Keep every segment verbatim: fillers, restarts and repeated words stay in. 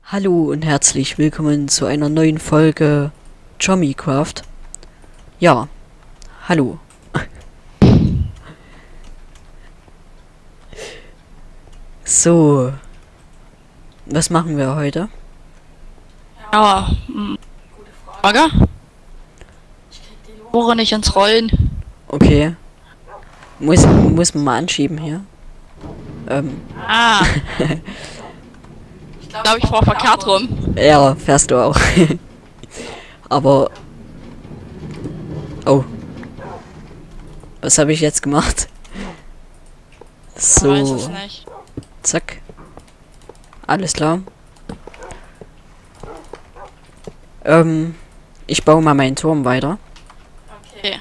Hallo und herzlich willkommen zu einer neuen Folge Jommycraft. Ja, hallo. So, was machen wir heute? Ja, hm, Frage? Ich bohre nicht ins Rollen. Okay, muss, muss man mal anschieben hier. Ähm, Ah. Ich glaube, ich war verkehrt rum. ja, fährst du auch. Aber, oh, was habe ich jetzt gemacht? Ich weiß es So, nicht. zack. Alles klar. Ähm, ich baue mal meinen Turm weiter. Okay.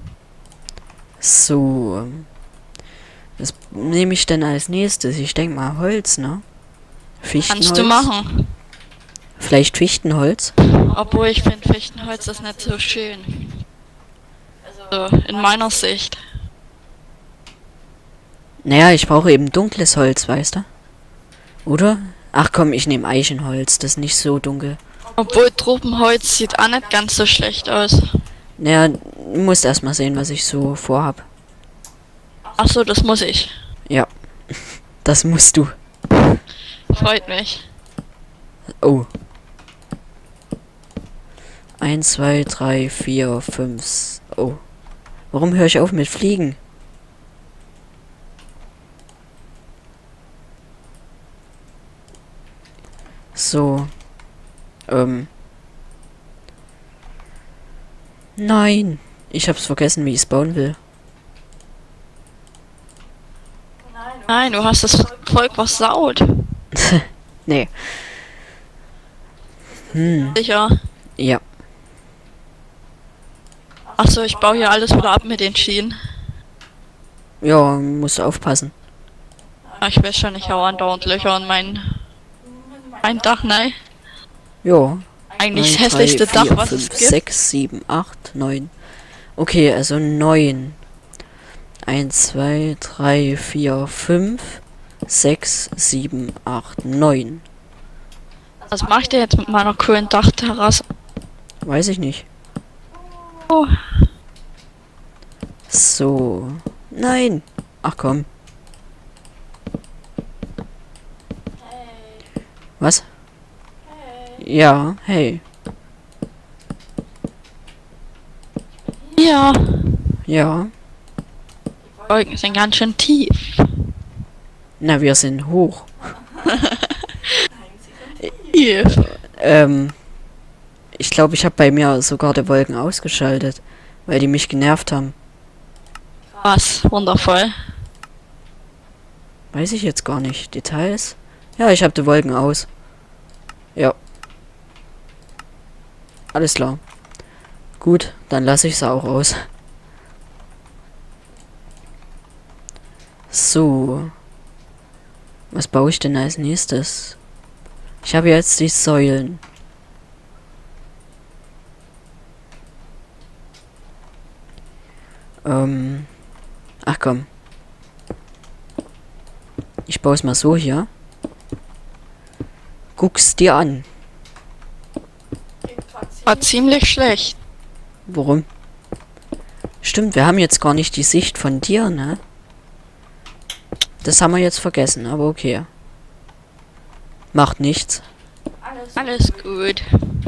So. Was nehme ich denn als nächstes? Ich denke mal Holz, ne? Fichtenholz. Kannst du machen. Vielleicht Fichtenholz? Obwohl ich finde Fichtenholz ist nicht so schön. Also in meiner Sicht. Naja, ich brauche eben dunkles Holz, weißt du? Oder? Ach komm, ich nehme Eichenholz. Das ist nicht so dunkel. Obwohl Tropenholz sieht auch nicht ganz so schlecht aus. Naja, du musst erstmal sehen, was ich so vorhab. Ach so, das muss ich. Ja. Das musst du. Freut mich. Oh. Eins, zwei, drei, vier, fünf. Oh. Warum höre ich auf mit Fliegen? So. Ähm. Nein. Ich hab's vergessen, wie ich es bauen will. Nein, du hast das Volk versaut. Nee. Hm. Sicher. Ja. Ach so, ich baue hier alles wieder ab mit den Schienen. Ja, muss aufpassen. Ja, ich weiß schon, ich hau andauernd Löcher in mein, mein Dach, nein. Ja. Eigentlich das eins, hässlichste drei, vier, Dach, was fünf, es gibt. sechs, sieben, acht, neun. Okay, also neun. eins, zwei, drei, vier, fünf, sechs, sieben, acht, neun. Was mache ich denn jetzt mit meiner coolen Dachterrasse? Weiß ich nicht. Oh, So. Nein. Ach komm. Was? Ja, hey. ja. Ja. Die Wolken sind ganz schön tief. Na, wir sind hoch. Tief. Ähm. Ich glaube, ich habe bei mir sogar die Wolken ausgeschaltet, weil die mich genervt haben. Was? Wundervoll. Weiß ich jetzt gar nicht. Details? Ja, ich habe die Wolken aus. Ja. Alles klar. Gut, dann lasse ich sie auch aus. So. Was baue ich denn als nächstes? Ich habe jetzt die Säulen. Ähm. Ach komm. Ich baue es mal so hier. Guck's dir an. War ziemlich schlecht. Warum? Stimmt, wir haben jetzt gar nicht die Sicht von dir, ne? Das haben wir jetzt vergessen, aber okay. Macht nichts. Alles gut.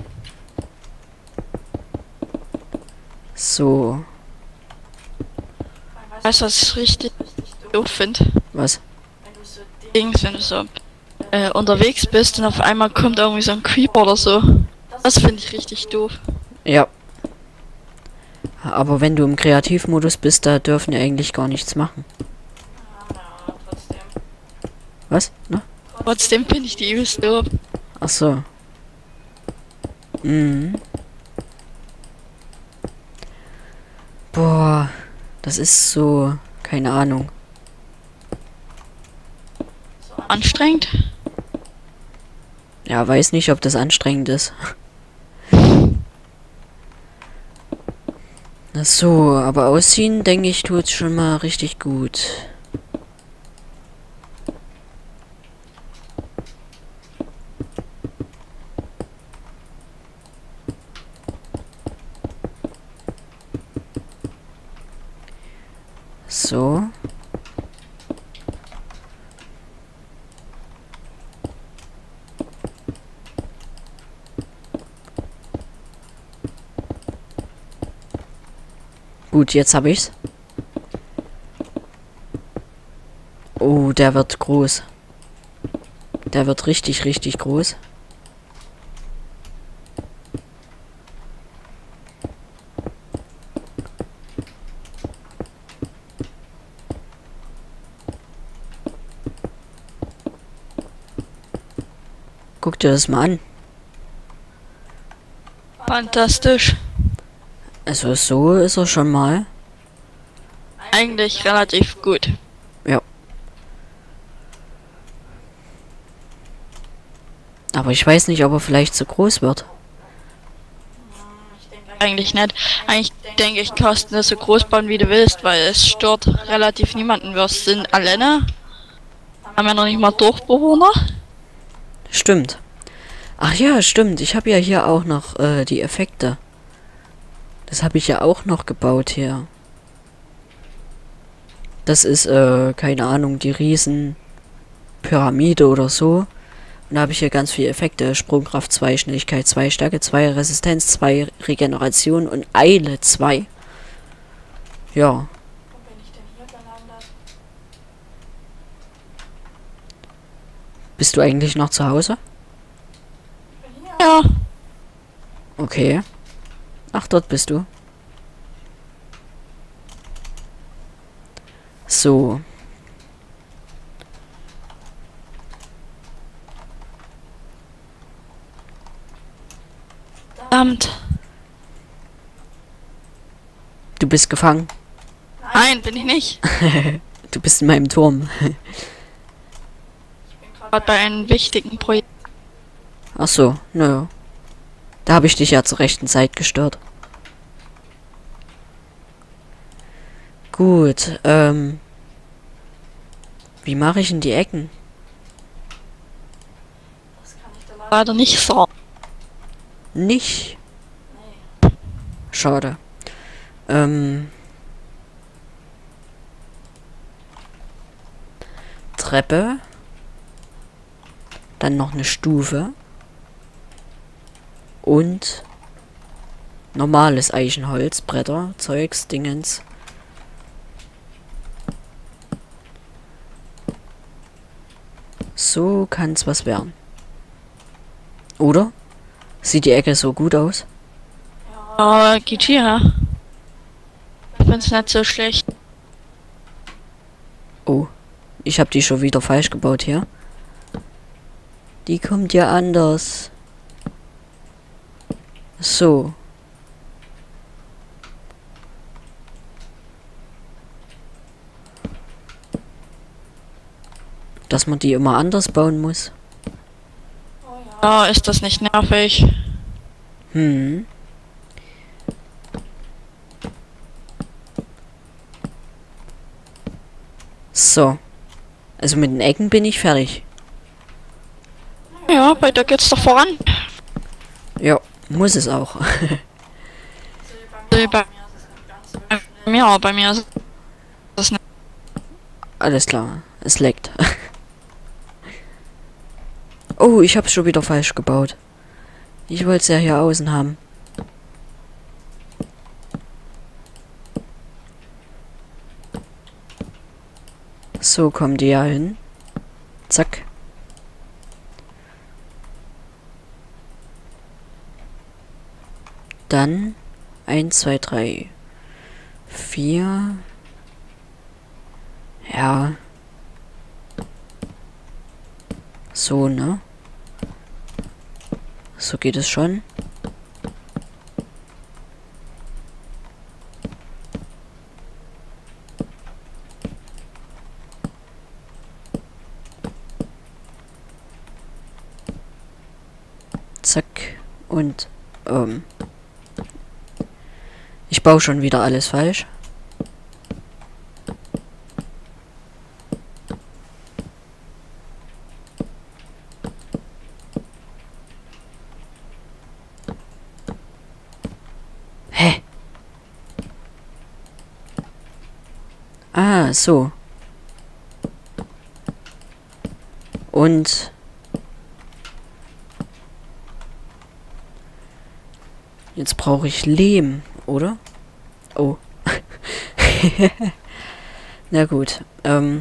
So, Weißt du, was ich richtig doof finde? was? Dings, wenn du so äh, unterwegs bist und auf einmal kommt irgendwie so ein Creeper oder so. Das finde ich richtig doof. Ja. Aber wenn du im Kreativmodus bist, da dürfen wir eigentlich gar nichts machen. Was? Ne? Trotzdem finde ich die übelst doof. Ach so. Mhm. Boah, das ist so, keine Ahnung. Anstrengend? Ja, weiß nicht, ob das anstrengend ist. Na so, aber ausziehen, denke ich, tut's schon mal richtig gut. So. Gut, jetzt habe ich's. Oh, der wird groß. Der wird richtig, richtig groß. Guck dir das mal an. Fantastisch. Also so ist er schon mal. Eigentlich relativ gut. Ja. Aber ich weiß nicht, ob er vielleicht zu groß wird. Eigentlich nicht. Eigentlich denke ich, kannst du so groß bauen, wie du willst, weil es stört relativ niemanden. Wir sind alleine. Haben ja noch nicht mal Dorfbewohner. Stimmt. Ach ja, stimmt. Ich habe ja hier auch noch äh, die Effekte. Das habe ich ja auch noch gebaut hier. Das ist, äh, keine Ahnung, die Riesenpyramide oder so. Und da habe ich hier ganz viele Effekte. Sprungkraft zwei, Schnelligkeit zwei, Stärke zwei, Resistenz zwei, Regeneration und Eile zwei. Ja. Bist du eigentlich noch zu Hause? Ja. Okay. Ach, dort bist du. So. Verdammt. Du bist gefangen. Nein, bin ich nicht. Du bist in meinem Turm. Gerade bei einem wichtigen Projekt. Ach so, naja. Da habe ich dich ja zur rechten Zeit gestört. Gut, ähm. Wie mache ich denn die Ecken? Leider nicht so. Nicht? Schade. Ähm. Treppe. Dann noch eine Stufe. Und normales Eichenholz, Bretter, Zeugs, Dingens. So kann's was werden. Oder? Sieht die Ecke so gut aus? Aber geht hier. Ich find's nicht so schlecht. Oh, ich habe die schon wieder falsch gebaut hier. Die kommt ja anders. So. Dass man die immer anders bauen muss. Ja, ist das nicht nervig? Hm. So. Also mit den Ecken bin ich fertig. Ja, bei dir geht's doch voran. Ja, muss es auch. Also bei mir, bei mir ist das nicht. Alles klar, es leckt. Oh, ich hab's schon wieder falsch gebaut. Ich wollte es ja hier außen haben. So kommen die ja hin. Zack. Dann eins, zwei, drei, vier. Ja. So, ne? So geht es schon. Zack. Und, ähm. Ich baue schon wieder alles falsch. Hä? Ah, so. Und jetzt brauche ich Lehm, oder? Oh. Na gut. Ähm.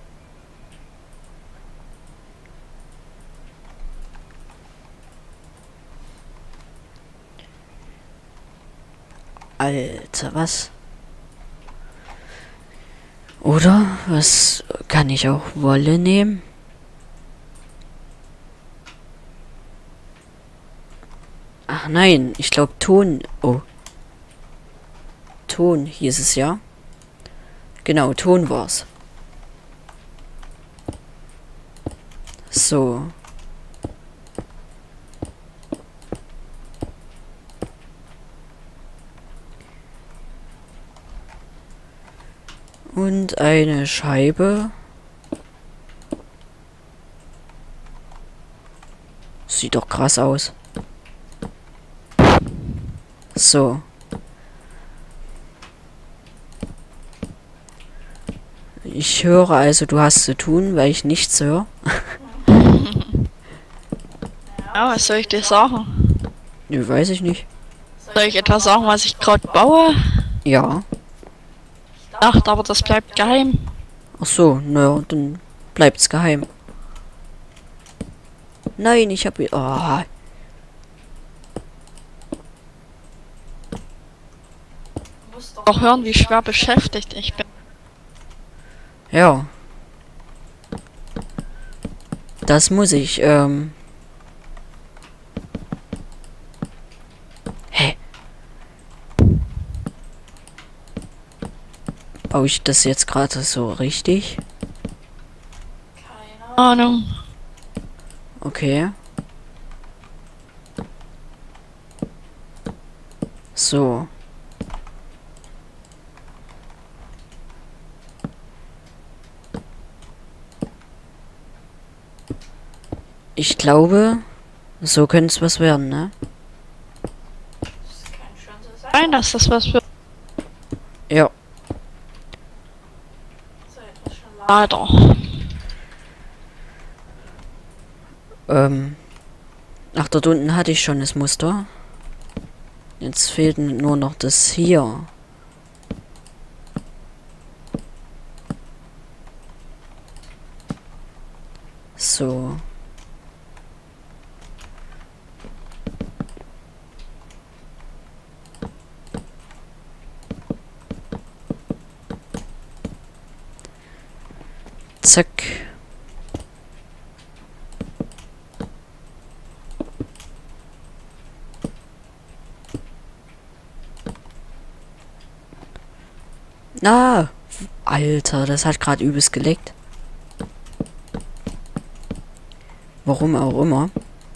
Alter, was? Oder? Was kann ich auch Wolle nehmen? Ach nein, ich glaube Ton. Oh. Ton hieß es ja. Genau, Ton war's. So. Und eine Scheibe. Sieht doch krass aus. So. Ich höre also, du hast zu tun, weil ich nichts höre. Ja, was soll ich dir sagen? Nö, weiß ich nicht. Soll ich etwas sagen, was ich gerade baue? Ja. Ach, aber das bleibt geheim. Ach so, naja, dann bleibt's geheim. Nein, ich hab... Oh. Auch hören, wie schwer beschäftigt ich bin. Ja. Das muss ich, ähm... Hä? Baue ich das jetzt gerade so richtig? Keine Ahnung. Okay. So. Ich glaube, so könnte es was werden, ne? Nein, dass das was wird. Ja. Leider. Ähm. Ach, dort unten hatte ich schon das Muster. Jetzt fehlt nur noch das hier. So. Zack. Ah, Alter, das hat gerade übelst geleckt. Warum auch immer.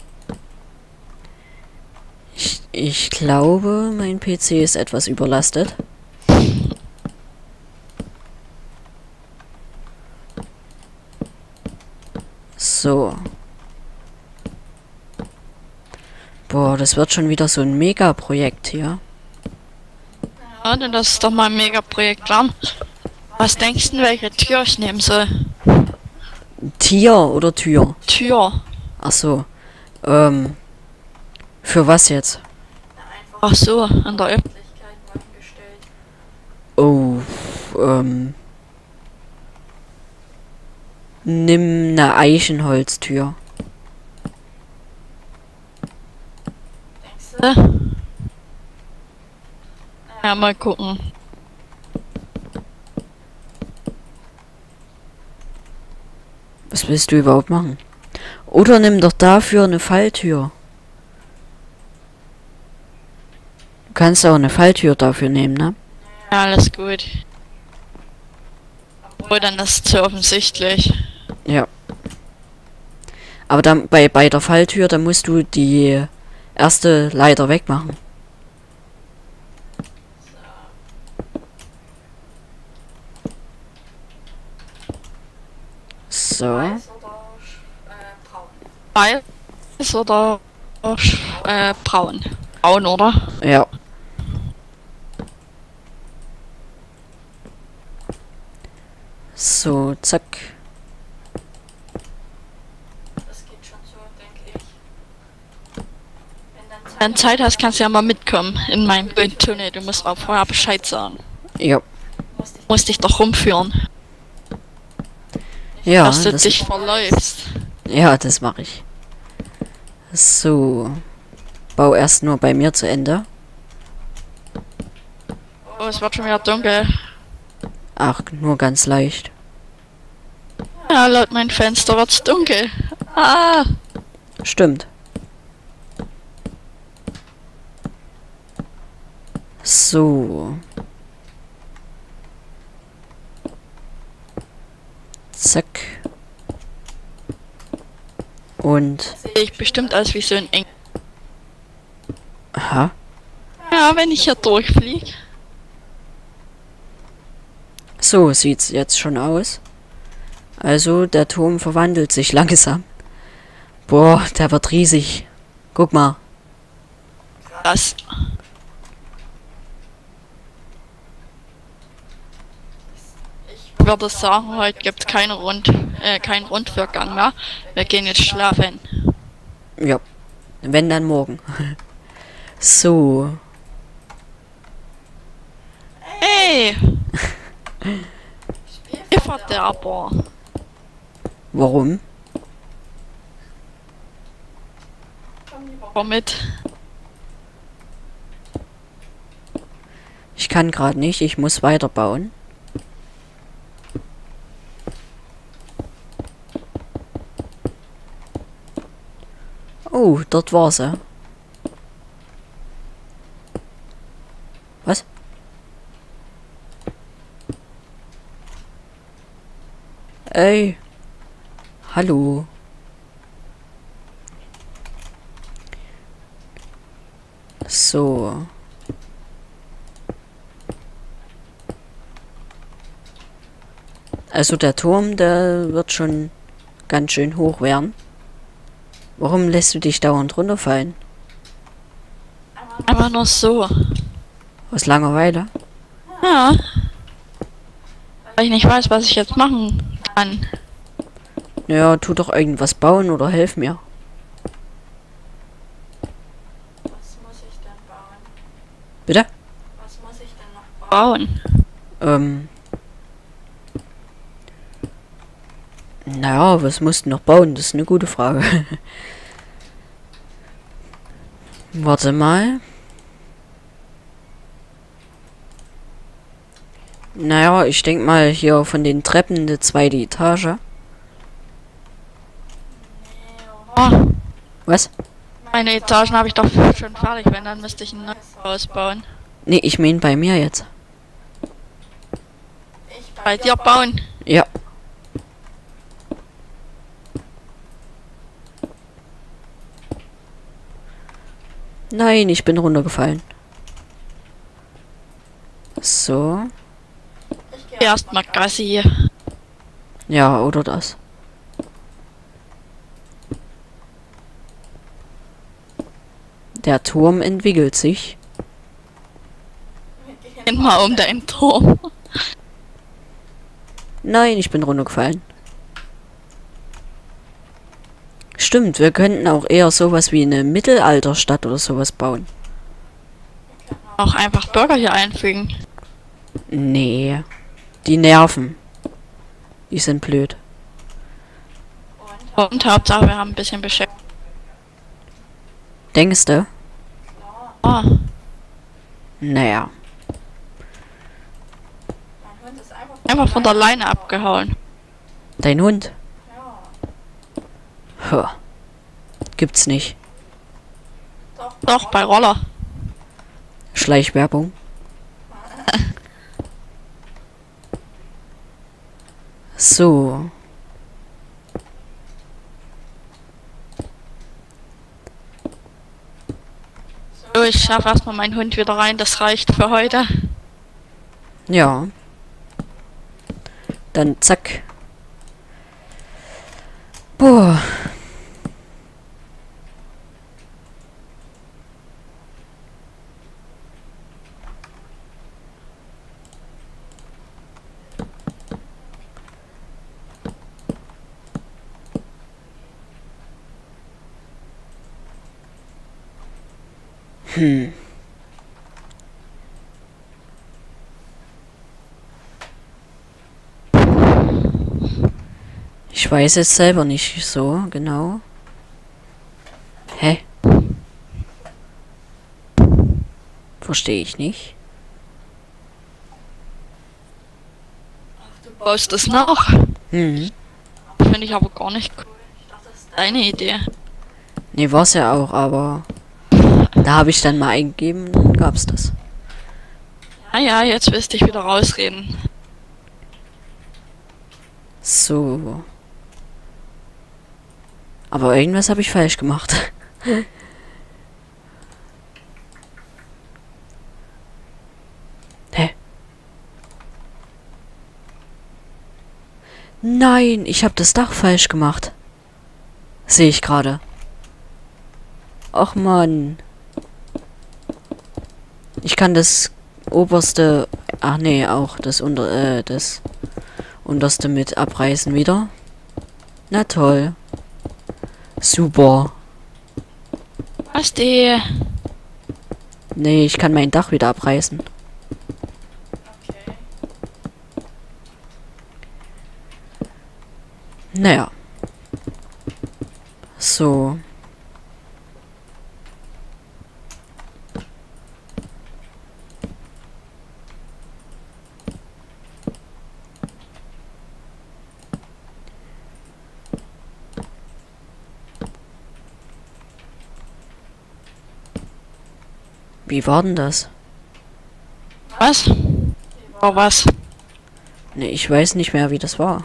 Ich, ich glaube, mein P C ist etwas überlastet. So. Boah, das wird schon wieder so ein Mega-Projekt hier. Ja, denn das ist doch mal ein Mega-Projekt dran. Was denkst du, welche Tür ich nehmen soll? Tier oder Tür? Tür. Ach so. Ähm. Für was jetzt? Ach so, an der Öffentlichkeit eingestellt. Oh. Ähm. Nimm eine Eichenholztür. Denkst du? Ja, mal gucken. Was willst du überhaupt machen? Oder nimm doch dafür eine Falltür. Du kannst auch eine Falltür dafür nehmen, ne? Ja, alles gut. Obwohl, dann ist es zu offensichtlich. Ja. Aber dann bei, bei der Falltür, da musst du die erste Leiter wegmachen. So. Weiß oder äh, braun? Braun, oder? Ja. So, zack. Wenn du Zeit hast, kannst du ja mal mitkommen in meinem Tunnel. Du musst auch vorher Bescheid sagen. Ja. Du musst dich doch rumführen. Ja, dass du das, dich verläufst. ja, das mache ich. So. Bau erst nur bei mir zu Ende. Oh, es wird schon wieder dunkel. Ach, nur ganz leicht. Ja, laut meinem Fenster wird's dunkel. Ah! Stimmt. So. Zack. Und. Sehe ich bestimmt aus wie so ein Eng. Aha. Ja, wenn ich hier durchfliege. So sieht's jetzt schon aus. Also, der Turm verwandelt sich langsam. Boah, der wird riesig. Guck mal. Das. Ich würde sagen, heute gibt's keine Rund, äh, keinen Rundwürgang mehr. Wir gehen jetzt schlafen. Ja. Wenn, dann morgen. So. Hey! Spielverderber. Warum? Komm mit. Ich kann gerade nicht. Ich muss weiterbauen. Oh, dort war sie. Was? Ey. Hallo. So. Also der Turm, der wird schon ganz schön hoch werden. Warum lässt du dich dauernd runterfallen? Einfach nur so. Aus Langeweile? Ja. Weil ich nicht weiß, was ich jetzt machen kann. Ja, tu doch irgendwas bauen oder helf mir. Was muss ich denn bauen? Bitte? Was muss ich denn noch bauen? Ähm. Naja, was musst du noch bauen? Das ist eine gute Frage. Warte mal. Naja, ich denke mal hier von den Treppen eine zweite Etage. Oh, Was? meine Etagen habe ich doch schon fertig. Wenn, dann müsste ich ein neues Haus bauen. Nee, ich meine bei mir jetzt. Bei dir bauen. Ja. Nein, ich bin runtergefallen. So. Erstmal Gassi. Ja, oder das. Der Turm entwickelt sich. Geh mal um deinen Turm. Nein, ich bin runtergefallen. Stimmt, wir könnten auch eher sowas wie eine Mittelalterstadt oder sowas bauen. Auch einfach Bürger hier einfügen. Nee. Die nerven. Die sind blöd. Und Hauptsache, wir haben ein bisschen beschäftigt. Denkst du? Oh, Naja. einfach von der Leine abgehauen. Dein Hund? Huh. Gibt's nicht. Doch, bei Roller. Schleichwerbung. So. So, ich schaffe erstmal meinen Hund wieder rein. Das reicht für heute. Ja. Dann zack. Boah. Hm. Ich weiß es selber nicht so genau. Hä? Verstehe ich nicht. Du baust das nach. Hm. Finde ich aber gar nicht cool. Das ist deine Idee. Nee, war's ja auch, aber da habe ich dann mal eingegeben und dann gab's das. Ah ja, jetzt willst du dich wieder rausreden. So. Aber irgendwas habe ich falsch gemacht. Hä? Nein, ich habe das Dach falsch gemacht. Sehe ich gerade. Ach Mann. Ich kann das oberste... Ach nee, auch das unter... Äh, das unterste mit abreißen wieder. Na toll. Super. Was die? Nee, ich kann mein Dach wieder abreißen. Okay. Naja. So. Wie war denn das? Was? Oh, was? Nee, ich weiß nicht mehr, wie das war.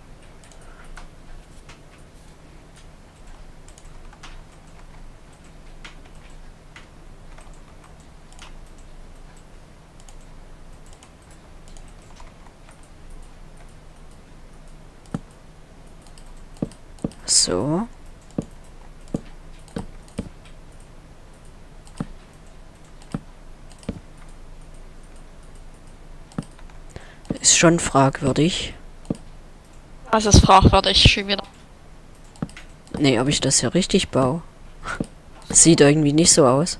So. Ist schon fragwürdig. Was ist fragwürdig schon wieder? Nee, ob ich das hier richtig baue. Sieht irgendwie nicht so aus.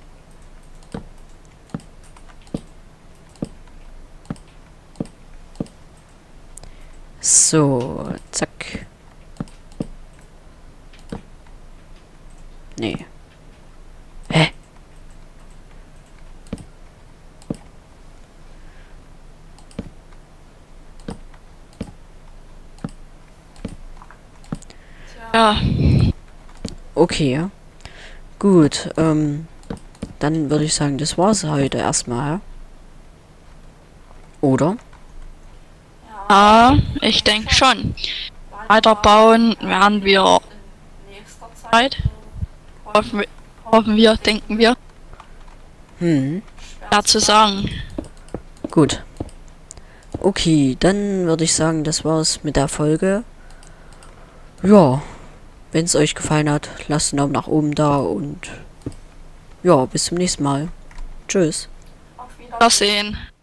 So, zack. Nee. Hä? Ja. Okay. Gut, ähm, dann würde ich sagen, das war's heute erstmal. Oder? Ja, ich denke schon. Weiterbauen werden wir in nächster Zeit. Hoffen wir, hoffen wir, denken wir. Hm. Ja, zu sagen. Gut. Okay, dann würde ich sagen, das war's mit der Folge. Ja, wenn es euch gefallen hat, lasst einen Daumen nach oben da und ja, bis zum nächsten Mal. Tschüss. Auf Wiedersehen.